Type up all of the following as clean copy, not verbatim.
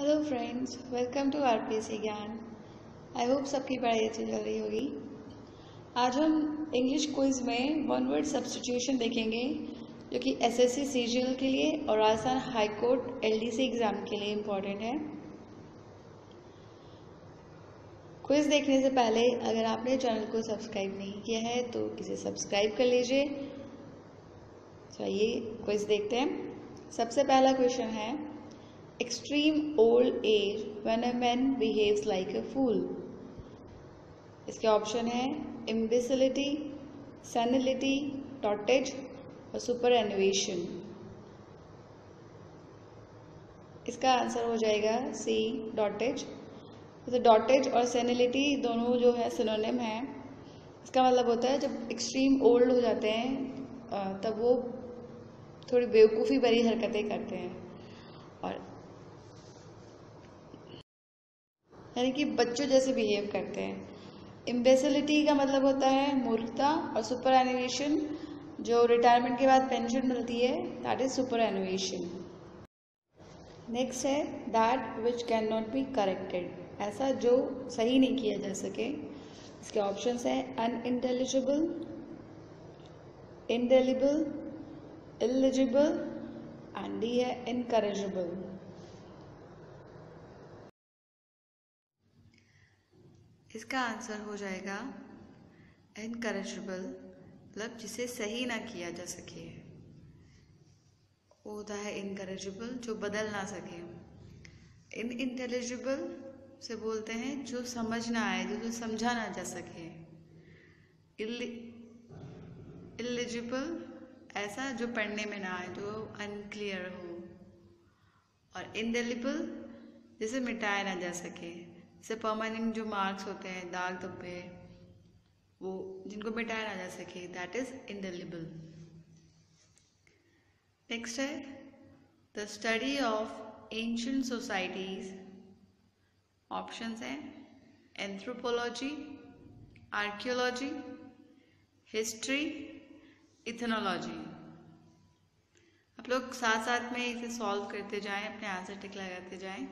Hello friends, welcome to RPC Gyan. I hope सबकी पढ़ाई अच्छी चल रही होगी। आज हम इंग्लिश क्विज में वन वर्ड सब्स्टिट्यूशन देखेंगे, जो कि एसएससी सीजीएल के लिए और Rajasthan high court LDC exam के लिए इम्पॉर्टेंट है। क्विज देखने से पहले अगर आपने चैनल को सब्सक्राइब नहीं किया है तो इसे सब्सक्राइब कर लीजिए। चलिए क्विज देखते हैं। सबसे पहला क्वेश्चन है, extreme old age when a man behaves like a fool। इसके ऑप्शन है imbecility, senility, dotage और superannuation। इसका आंसर हो जाएगा सी, dotage। तो dotage और senility दोनों जो है सिनोनिम है। इसका मतलब होता है जब एक्सट्रीम ओल्ड हो जाते हैं तब वो थोड़ी बेवकूफ़ी भरी हरकतें करते हैं, और यानी कि बच्चों जैसे बिहेव करते हैं। इम्बेसिलिटी का मतलब होता है मूर्खता, और सुपर एनुएशन जो रिटायरमेंट के बाद पेंशन मिलती है, that is superannuation. Next है that which can not be corrected, ऐसा जो सही नहीं किया जा सके। इसके ऑप्शंस हैं unintelligible, indelible, eligible and D है इनकरेजिबल। इसका आंसर हो जाएगा इनकरेजिबल, मतलब जिसे सही ना किया जा सके वो होता है इनकरेजिबल, जो बदल ना सके। इनइंटेलिजिबल से बोलते हैं जो समझ ना आए, जो समझा ना जा सके। इलिजिबल ऐसा जो पढ़ने में ना आए, जो अनक्लियर हो। और इंडेलिबल जिसे मिटाया ना जा सके, जैसे परमानेंट जो मार्क्स होते हैं, दाग धब्बे, वो जिनको मिटाया ना जा सके, दैट इज इंडेलिबल। नेक्स्ट है the study of ancient societies. Options हैं एंथ्रोपोलॉजी, आर्कियोलॉजी, हिस्ट्री, इथनोलॉजी। आप लोग साथ साथ में इसे सॉल्व करते जाएं, अपने आंसर टिक लगाते जाएं।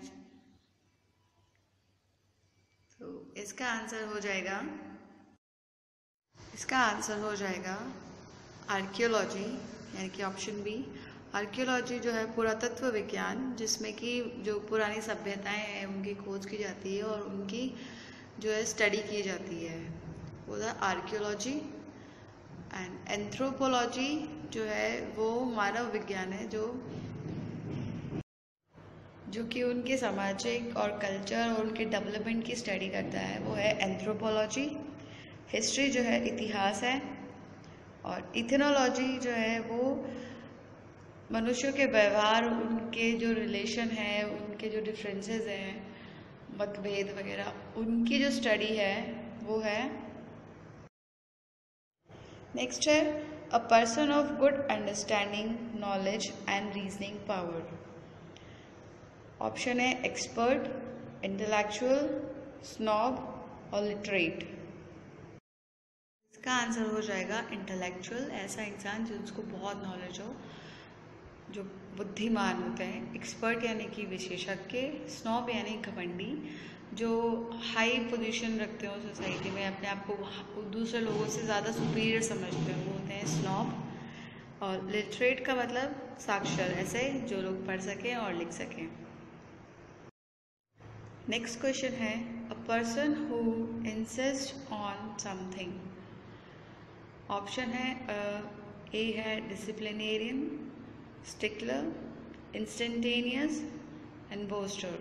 तो इसका आंसर हो जाएगा आर्कियोलॉजी, यानी कि ऑप्शन बी। आर्कियोलॉजी जो है पुरातत्व विज्ञान, जिसमें कि जो पुरानी सभ्यताएं हैं उनकी खोज की जाती है और उनकी जो है स्टडी की जाती है, वो है आर्कियोलॉजी। एंड एंथ्रोपोलॉजी जो है वो मानव विज्ञान है, जो कि उनके सामाजिक और कल्चर और उनके डेवलपमेंट की स्टडी करता है, वो है एंथ्रोपोलॉजी। हिस्ट्री जो है इतिहास है, और इथनोलॉजी जो है वो मनुष्यों के व्यवहार, उनके जो रिलेशन है, उनके जो डिफरेंसेस हैं, मतभेद वगैरह, उनकी जो स्टडी है वो है। नेक्स्ट है a person of good understanding, knowledge and reasoning power. Option है एक्सपर्ट, इंटेलेक्चुअल, स्नॉब और लिटरेट। इसका आंसर हो जाएगा इंटेलेक्चुअल, ऐसा इंसान जिसको बहुत नॉलेज हो, जो बुद्धिमान होते हैं। एक्सपर्ट यानी कि विशेषज्ञ, स्नॉब यानी घमंडी, जो हाई पोजीशन रखते हो सोसाइटी में, अपने आप को दूसरे लोगों से ज़्यादा सुपीरियर समझते हैं, वो होते हैं स्नॉब। और लिटरेट का मतलब साक्षर, ऐसे जो लोग पढ़ सकें और लिख सकें। नेक्स्ट क्वेश्चन है a person who insist on something. Option है ए है disciplinarian, stickler, instantaneous and boaster.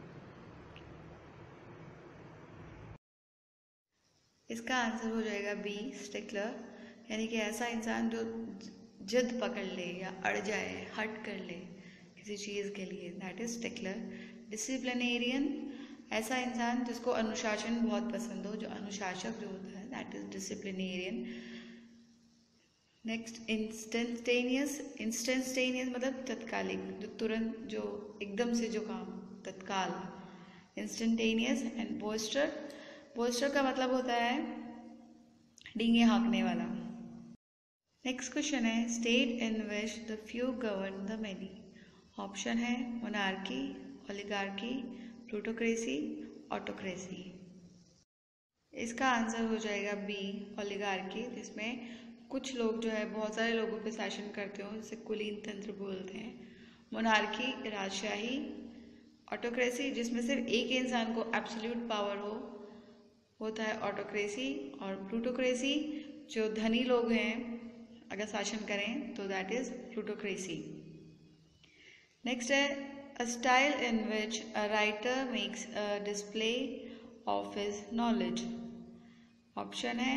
इसका आंसर हो जाएगा बी, स्टिकलर, यानी कि ऐसा इंसान जो जिद पकड़ ले या अड़ जाए, हट कर ले किसी चीज़ के लिए, दैट इज स्टिकलर। डिसिप्लिनेरियन ऐसा इंसान जिसको अनुशासन बहुत पसंद हो, जो अनुशासक जो होता है, that is disciplinarian. Next instantaneous मतलब तत्कालिक, जो तुरंत, जो एकदम से जो काम तत्काल, इंस्टेंटेनियस। एंड बोस्टर का मतलब होता है डींगे हाँकने वाला। नेक्स्ट क्वेश्चन है state in which the few govern the many. Option है मोनार्की, ओलिगार्की, प्लूटोक्रेसी, ऑटोक्रेसी। इसका आंसर हो जाएगा बी, ओलिगार्की, जिसमें कुछ लोग जो है बहुत सारे लोगों पे शासन करते हो, जिसे कुलीन तंत्र बोलते हैं। मोनार्की, राजशाही। ऑटोक्रेसी, जिसमें सिर्फ एक इंसान को एब्सोल्यूट पावर हो, होता है ऑटोक्रेसी। और प्लूटोक्रेसी, जो धनी लोग हैं अगर शासन करें तो दैट इज प्लूटोक्रेसी। नेक्स्ट है a style in which a writer makes a display of his knowledge. Option है,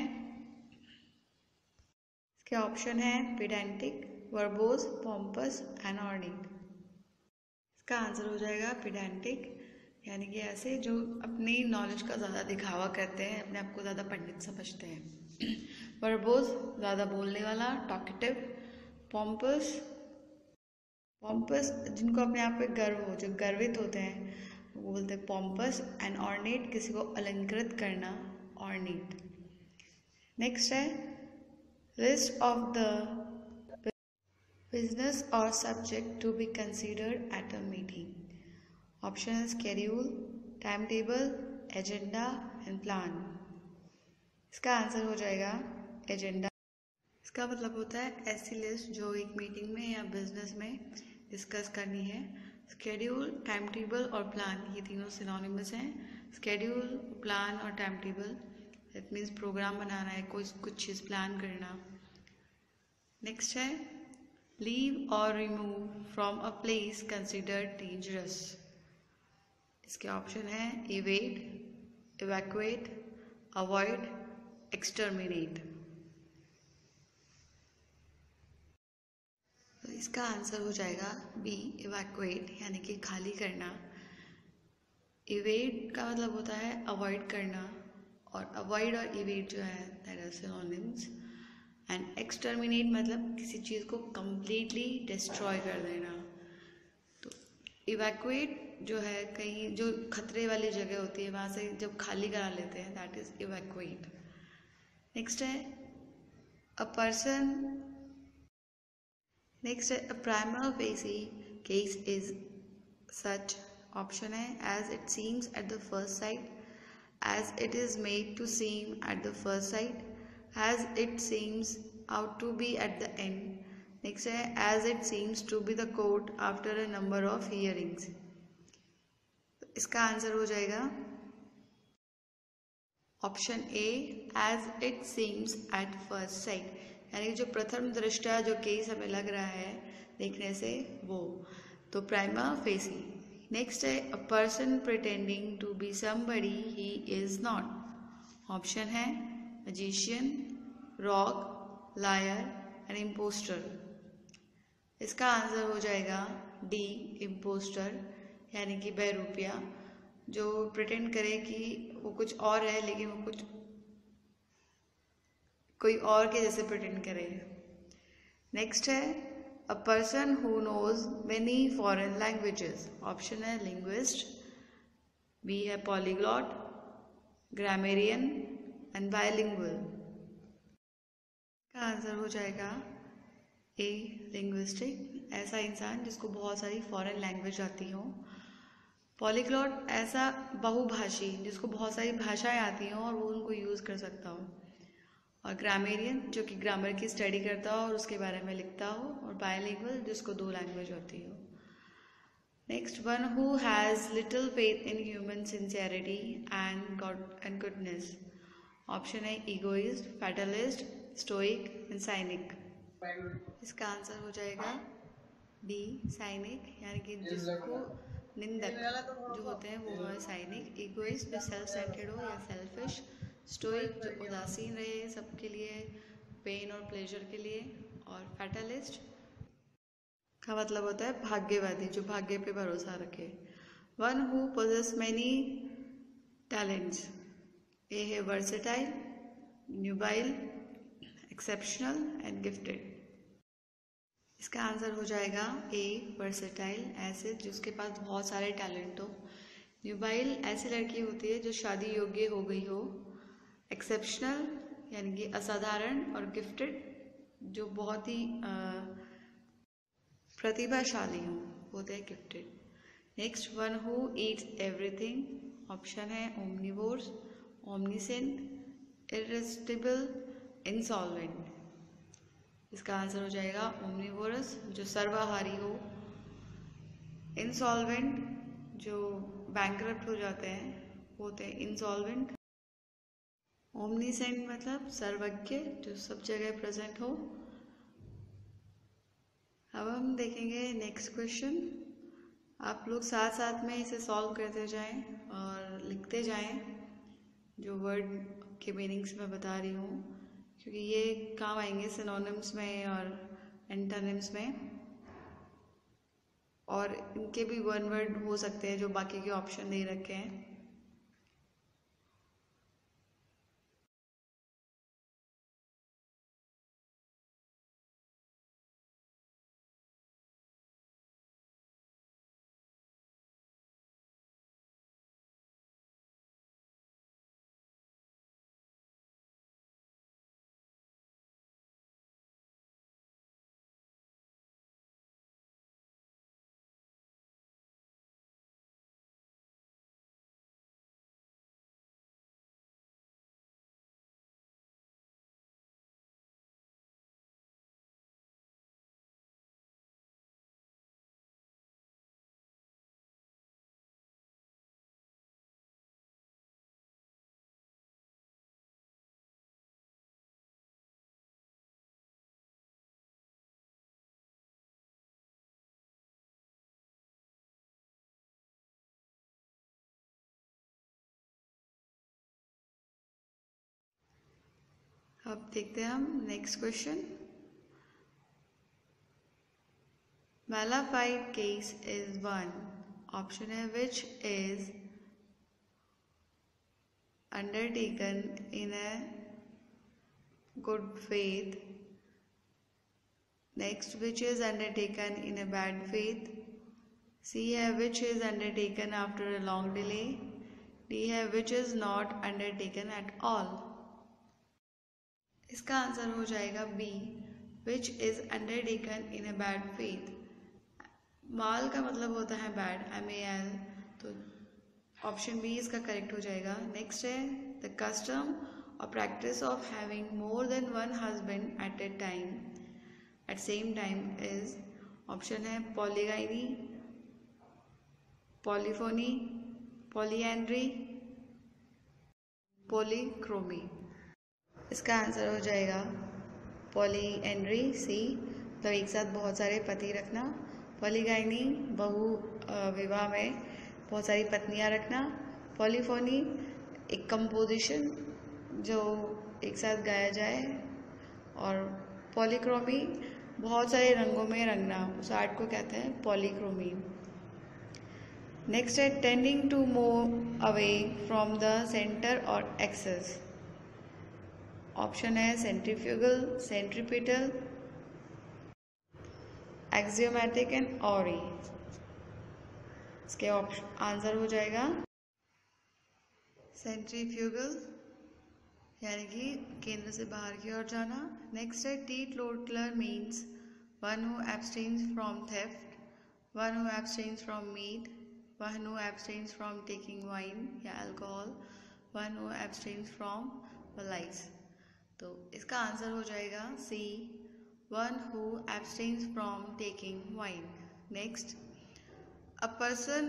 इसके ऑप्शन है pedantic, verbose, pompous and ornate. इसका आंसर हो जाएगा पेडेंटिक, यानी कि ऐसे जो अपनी नॉलेज का ज़्यादा दिखावा करते हैं, अपने आप को ज़्यादा पंडित समझते हैं। वर्बोस, ज़्यादा बोलने वाला, टॉकेटिव। पॉम्पस, पॉम्पस जिनको अपने आप पे गर्व हो, जो गर्वित होते हैं वो बोलते हैं पॉम्पस। एंड ऑर्नेट, किसी को अलंकृत करना, ऑर्नेट। नेक्स्ट है list of the business or subject to be considered at a meeting. Option is schedule, timetable, agenda and plan. इसका आंसर हो जाएगा एजेंडा। इसका मतलब होता है ऐसी लिस्ट जो एक मीटिंग में या बिजनेस में डिस्कस करनी है। स्केड्यूल, टाइम टेबल और प्लान, ये तीनों सिनोनिमस हैं। स्केड्यूल, प्लान और time table, it means program बनाना है, कुछ चीज़ प्लान करना। नेक्स्ट है लीव और remove from a place considered dangerous. इसके ऑप्शन है इवेड, इवैक्यूएट, अवॉइड, एक्सटर्मिनेट। तो इसका आंसर हो जाएगा बी, इवैक्यूएट, यानी कि खाली करना। इवेड का मतलब होता है अवॉइड करना, और अवॉइड और इवेड जो है that are synonyms. And exterminate मतलब किसी चीज़ को कंप्लीटली डिस्ट्रॉय कर देना। तो इवैक्यूएट जो है कहीं जो खतरे वाली जगह होती है वहाँ से जब खाली करा लेते हैं, दैट इज इवैक्यूएट। नेक्स्ट है अ पर्सन, नेक्स्ट है a prima facie case is such. Option है as it seems at the first sight, as it is made to seem at the first sight, as it seems out to be at the end. Next है as it seems to be the court after a number of hearings. इसका answer हो जाएगा option A, as it seems at first sight, यानी जो प्रथम दृष्टया जो case हमें लग रहा है देखने से वो, तो प्राइमा फेसी। नेक्स्ट है a person pretending to be somebody he is not. Option है magician, rock, liar and impostor. इसका आंसर हो जाएगा डी, इम्पोस्टर, यानी कि बहरूपिया, जो प्रिटेंड करे कि वो कुछ और है लेकिन वो कुछ कोई और के जैसे प्रिटेंड करे। नेक्स्ट है a person who knows many foreign languages. Option है लिंग्विस्ट, बी है पॉलीग्लॉट, ग्रामेरियन एंड बायलिंगुअल। का आंसर हो जाएगा ए, लिंग्विस्टिक, ऐसा इंसान जिसको बहुत सारी फॉरेन लैंग्वेज आती हो। पॉलीग्लॉट, ऐसा बहुभाषी जिसको बहुत सारी भाषाएं आती हों और वो उनको यूज़ कर सकता हो। और ग्रामेरियन, जो कि ग्रामर की स्टडी करता हो और उसके बारे में लिखता हो। और बायलिंगुअल, जिसको 2 लैंग्वेज होती हो। Next, one who has little faith in human sincerity and goodness. Option है egoist, fatalist, stoic and cynic. इसका आंसर हो जाएगा डी, साइनिक, यानी कि जिसको निंदक जो होते हैं वो है साइनिक। ईगोइस्ट जो सेल्फ सेंटर्ड हो या सेल्फिश। स्टोइक जो उदासीन रहे सबके लिए, पेन और प्लेजर के लिए। और फैटलिस्ट का मतलब होता है भाग्यवादी, जो भाग्य पे भरोसा रखे। One who possesses many talents. A है versatile, nubile, exceptional and gifted. इसका आंसर हो जाएगा ए, वर्सेटाइल, ऐसे जिसके पास बहुत सारे टैलेंट हो। न्यूबाइल, ऐसी लड़की होती है जो शादी योग्य हो गई हो। एक्सेप्शनल, यानी कि असाधारण। और गिफ्टेड, जो बहुत ही प्रतिभाशाली हो, होते हैं gifted. Next, one who eats everything. Option है ओमनिवोर्स, ओमनीसेंट, इररेसिस्टिबल, इंसॉल्वेंट। इसका आंसर हो जाएगा ओमनिवोरस, जो सर्वाहारी हो। इंसॉल्वेंट, जो बैंकरप्ट हो जाते हैं, होते हैं इंसॉल्वेंट। ओमनीसेंट मतलब सर्वज्ञ, जो सब जगह प्रेजेंट हो। अब हम देखेंगे नेक्स्ट क्वेश्चन। आप लोग साथ साथ में इसे सॉल्व करते जाएं और लिखते जाएं जो वर्ड के मीनिंग्स मैं बता रही हूँ, क्योंकि ये काम आएंगे सिनोनिम्स में और एंटोनिम्स में, और इनके भी वन वर्ड हो सकते हैं जो बाकी के ऑप्शन दे रखे हैं। अब देखते हैं हम next question. Malefied case is one. Option है which is undertaken in a good faith. Next, which is undertaken in a bad faith. C है which is undertaken after a long delay. D है which is not undertaken at all. इसका answer हो जाएगा B, which is undertaken in a bad faith. माल का मतलब होता है bad, MAL, तो ऑप्शन बी इसका करेक्ट हो जाएगा। नेक्स्ट है द कस्टम और practice of having more than one husband at same time is. Option है पॉलीगाइनी, पॉलीफोनी, पॉलीएंड्री, पॉलीक्रोमी। इसका आंसर हो जाएगा पॉलीएंड्री, सी, तो एक साथ बहुत सारे पति रखना। पॉलीगाइनी, बहु विवाह में बहुत सारी पत्नियां रखना। पॉलीफोनी, एक कंपोजिशन जो एक साथ गाया जाए। और पॉलीक्रोमी, बहुत सारे रंगों में रंगना, उस आर्ट को कहते हैं पॉलीक्रोमी। नेक्स्ट है tending to move away from the centre और एक्सेस। ऑप्शन है centrifugal, centripetal, axiomatic and awry. इसके आंसर हो जाएगा सेंट्रीफ्यूगल, यानी कि केंद्र से बाहर की ओर जाना। नेक्स्ट है teetotaller means one who abstains from theft, one who abstains from meat, one who abstains from taking wine या alcohol, one who abstains from lies. तो इसका आंसर हो जाएगा C, one who abstains from taking wine. Next, a person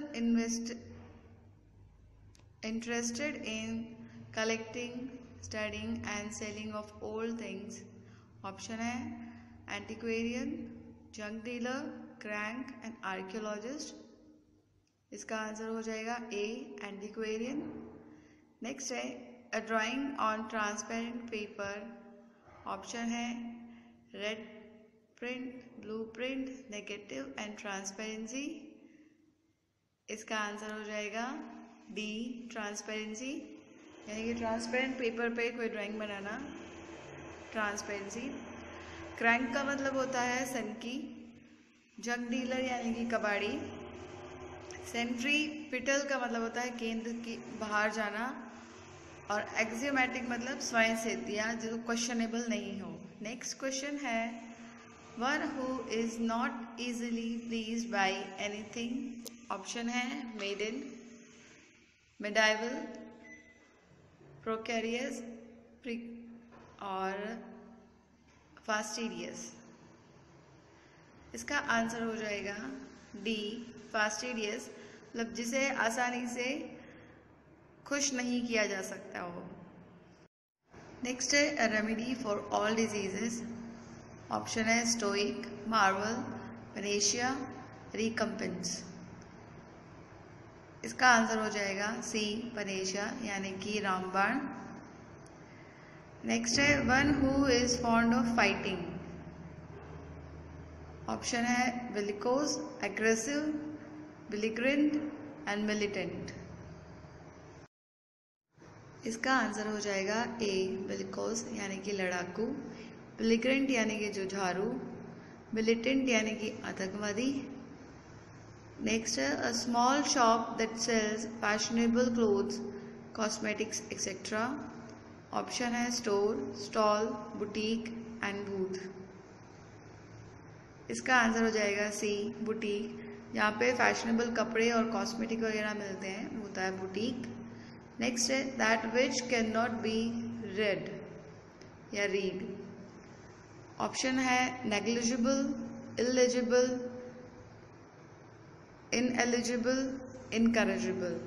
interested in collecting, studying and selling of old things. Option है antiquarian, junk dealer, crank and archaeologist. इसका answer हो जाएगा A, antiquarian. Next है a drawing on transparent paper. Option है red print, blue print, negative and transparency. इसका answer हो जाएगा D, transparency, यानी कि ट्रांसपेरेंट पेपर पे कोई ड्राइंग बनाना, ट्रांसपेरेंसी। क्रैंक का मतलब होता है सनकी, जंक डीलर यानी कि कबाड़ी, सेंट्रीपिटल का मतलब होता है केंद्र की बाहर जाना, और एक्सियोमेटिक मतलब स्वयं सिद्ध या जो क्वेश्चनेबल नहीं हो। नेक्स्ट क्वेश्चन है one who is not easily pleased by anything. Option है मेडन, मेडाइवल, प्रोकैरियस और फास्टिडियस। इसका आंसर हो जाएगा डी, फास्टिडियस, मतलब जिसे आसानी से खुश नहीं किया जा सकता हो। नेक्स्ट है remedy for all diseases. Option है स्टोइक, मार्वल, पेनेशिया, रिकम्पेंस। इसका आंसर हो जाएगा सी, पेनेशिया, यानी कि रामबाण। नेक्स्ट है one who is fond of fighting. Option है bellicose, aggressive, belligerent and militant. इसका आंसर हो जाएगा ए, बिलिकोस, यानी कि लड़ाकू, बिलिग्रेंट यानी कि जुझारू, मिलिटेंट यानी कि आतंकवादी। नेक्स्ट है a small shop that sells fashionable clothes, cosmetics etcetera. Option है store, stall, boutique and booth. इसका आंसर हो जाएगा सी, बुटीक। यहाँ पे फैशनेबल कपड़े और कॉस्मेटिक वगैरह मिलते हैं, होता है बुटीक। नेक्स्ट है that which can not be read या रीड। ऑप्शन है नेग्लिजिबल, इलिजिबल, इनएलिजिबल, इनकरेजिबल।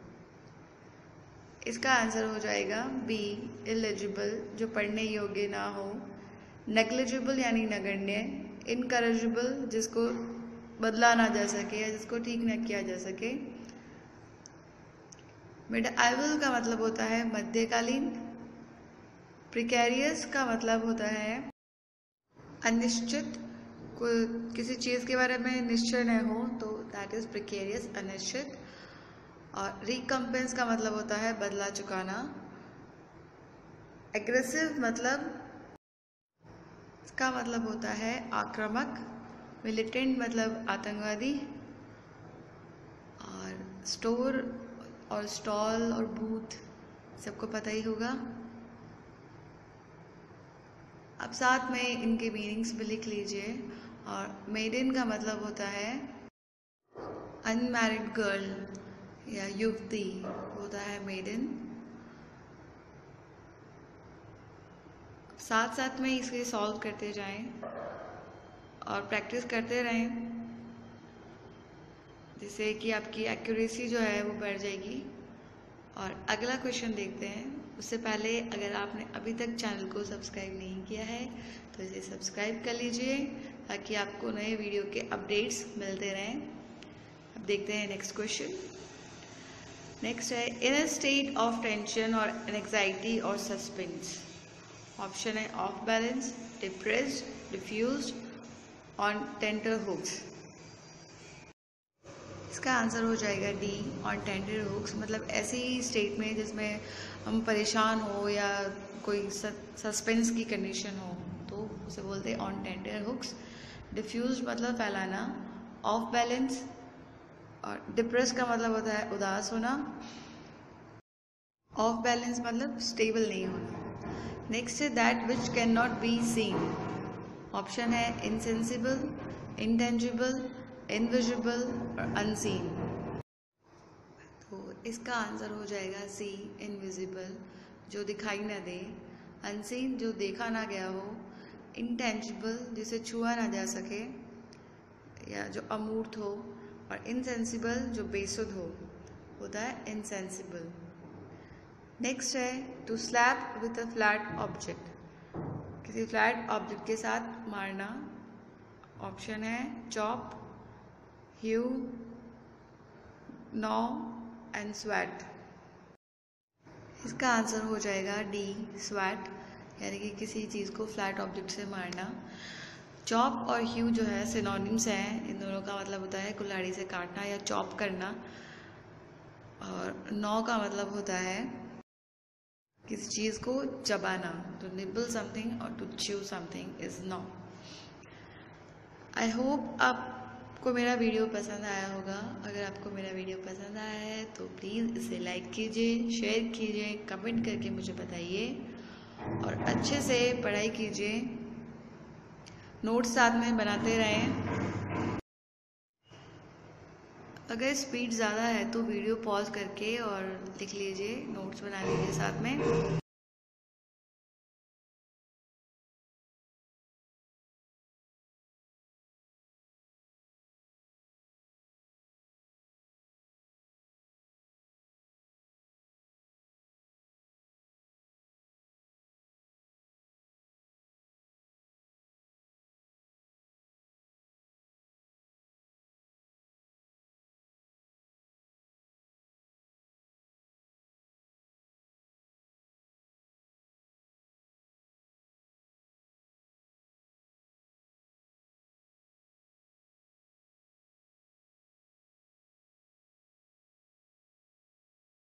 इसका आंसर हो जाएगा बी, इलिजिबल, जो पढ़ने योग्य ना हो, नेग्लिजिबल यानी नगण्य, इनकरेजिबल जिसको बदला ना जा सके या जिसको ठीक न किया जा सके। मिडआइवल का मतलब होता है मध्यकालीन। प्रिकैरियस का मतलब होता है अनिश्चित, किसी चीज़ के बारे में निश्चय न हो तो दैट इज प्रिकेरियस, अनिश्चित। और रिकम्पेंस का मतलब होता है बदला चुकाना। एग्रेसिव मतलब, इसका मतलब होता है आक्रामक। मिलिटेंट मतलब आतंकवादी। और स्टोर और स्टॉल और बूथ सबको पता ही होगा। अब साथ में इनके मीनिंग्स भी लिख लीजिए। और मेडन का मतलब होता है अनमैरिड गर्ल या युवती, होता है मेडन। साथ साथ में इसे सॉल्व करते जाएं और प्रैक्टिस करते रहें, जिससे कि आपकी एक्यूरेसी जो है वो बढ़ जाएगी। और अगला क्वेश्चन देखते हैं। उससे पहले अगर आपने अभी तक चैनल को सब्सक्राइब नहीं किया है तो इसे सब्सक्राइब कर लीजिए, ताकि आपको नए वीडियो के अपडेट्स मिलते रहें। अब देखते हैं नेक्स्ट क्वेश्चन। नेक्स्ट है in a state of tension और एंग्जाइटी और सस्पेंस। ऑप्शन है off balance, depressed, diffused, on tenterhooks. इसका आंसर हो जाएगा डी, ऑन टेंटर हुक्स, मतलब ऐसी स्टेट में जिसमें हम परेशान हो या कोई सस्पेंस की कंडीशन हो तो उसे बोलते हैं ऑन टेंटर हुक्स। डिफ्यूज मतलब फैलाना। ऑफ बैलेंस और डिप्रेस का मतलब होता है उदास होना। ऑफ बैलेंस मतलब स्टेबल नहीं होना। नेक्स्ट है that which can not be seen. Option है इनसेंसिबल, इंटेंजिबल, इनविजिबल और अनसीन। तो इसका आंसर हो जाएगा सी, इनविजिबल, जो दिखाई ना दे। अनसीन जो देखा ना गया हो। इंटेंजिबल जिसे छुआ ना जा सके या जो अमूर्त हो। और इनसेंसिबल जो बेसुध हो, होता है इनसेंसिबल। नेक्स्ट है to slap with a flat object, किसी फ्लैट ऑब्जेक्ट के साथ मारना। ऑप्शन है चॉप, ह्यू, नॉ एंड स्वैट। इसका आंसर हो जाएगा डी, स्वैट, यानी कि किसी चीज़ को फ्लैट ऑब्जेक्ट से मारना। चॉप और ह्यू जो है सिनोनिम्स हैं, इन दोनों का मतलब होता है कुल्हाड़ी से काटना या चॉप करना। और नॉ का मतलब होता है किसी चीज़ को चबाना, टू निबल समथिंग और to chew something is gnaw. I hope आपको मेरा वीडियो पसंद आया होगा। अगर आपको मेरा वीडियो पसंद आया है तो प्लीज़ इसे लाइक कीजिए, शेयर कीजिए, कमेंट करके मुझे बताइए और अच्छे से पढ़ाई कीजिए, नोट्स साथ में बनाते रहें। अगर स्पीड ज़्यादा है तो वीडियो पॉज करके और लिख लीजिए, नोट्स बना लीजिए साथ में।